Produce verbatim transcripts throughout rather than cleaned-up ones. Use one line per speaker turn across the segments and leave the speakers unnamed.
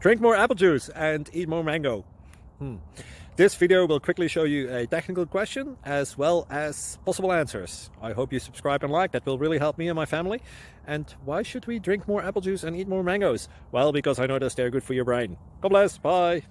Drink more apple juice and eat more mango. Hmm. This video will quickly show you a technical question as well as possible answers. I hope you subscribe and like, that will really help me and my family. And why should we drink more apple juice and eat more mangoes? Well, because I noticed they're good for your brain. God bless, bye.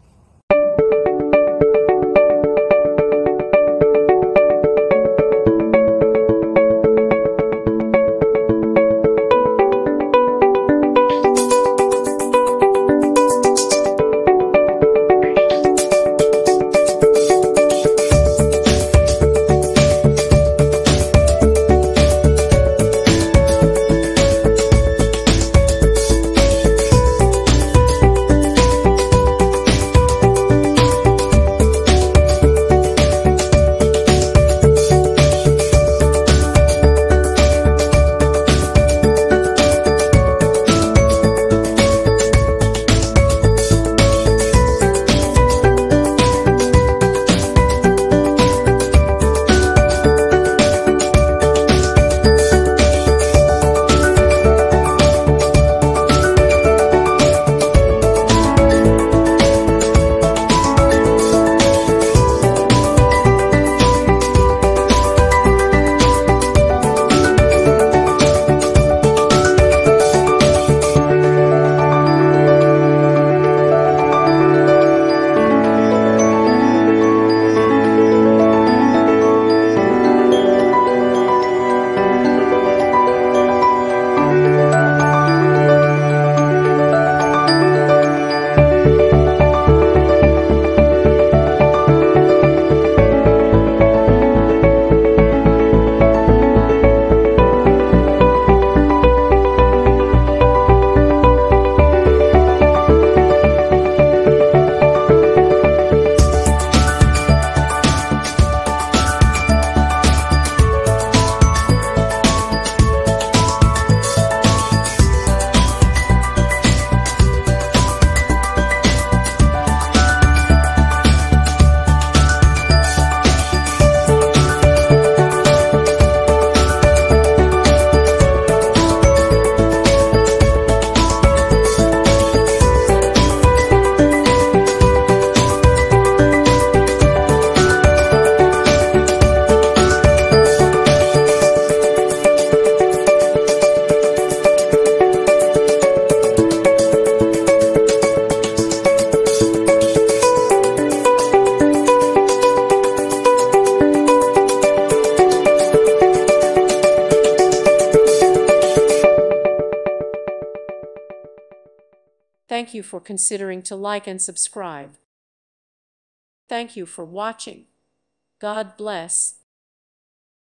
Thank you for considering to like and subscribe. Thank you for watching. God bless.